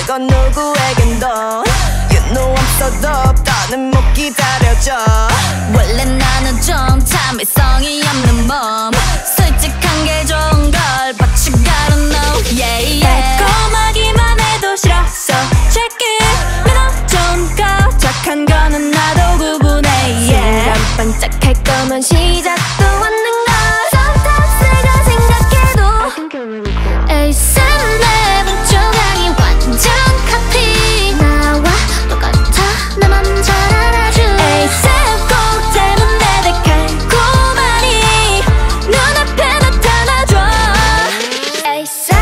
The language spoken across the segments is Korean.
건 누구에겐도 You know I'm so dope 더는 못 기다려줘. 원래 나는 좀 참을성이 없는 몸 솔직한 게 좋은 걸 But you gotta know yeah yeah. 달콤하기만 해도 싫어 So check it 믿어 좋은 거 착한 거는 나도 구분해 yeah. 순간 반짝할 거면 시작도 않는 걸 Sometimes 내가 생각해도 에이스 랩은 조각이 완전 카피 나와 똑같아 나만 잘 알아줘 에이스 꼭 닮은 내 달콤하니 눈앞에 나타나줘 에이스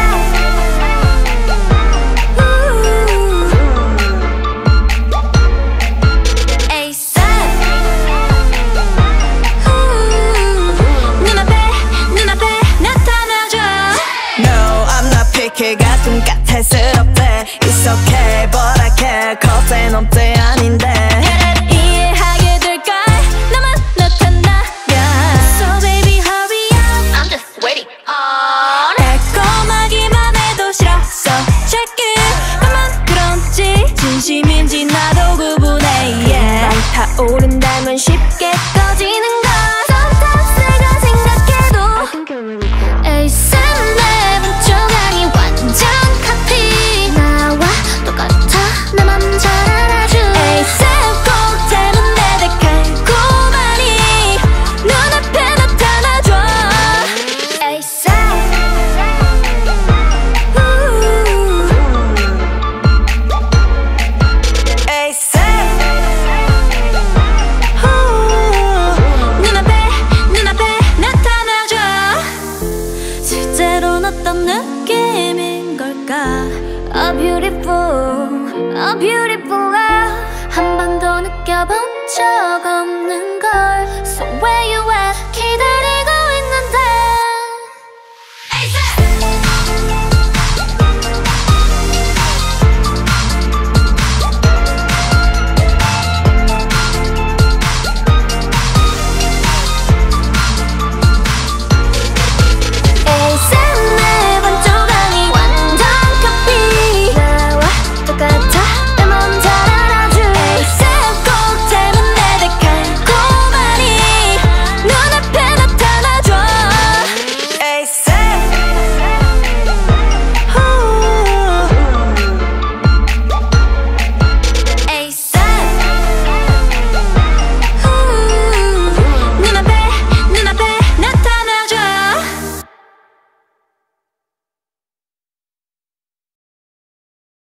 에이스 눈앞에 나타나줘 No I'm not picky 가끔 까탈스럽대 It's okay but I care 겁에 넘대 아닌데 이해하게 될걸 나만 나타나면 So baby hurry up I'm just waiting on 달콤하기만 해도 싫어 So check it 그만 그런지 진심인지 나도 구분해 yeah. 금방 타오른다면 쉽게 꺼지는 걸 Sometimes 내가 생각해도 에이스 랩은 조각이 완전 카피 나와 똑같아 나만 잘 알아줘 에이스 꼭 닮은 내 달콤하니 눈앞에 나타나줘 에이스 에이스 눈앞에 나타나줘 실제로는 어떤 느낌인 걸까 A beautiful love 한 번도 느껴본 적 없는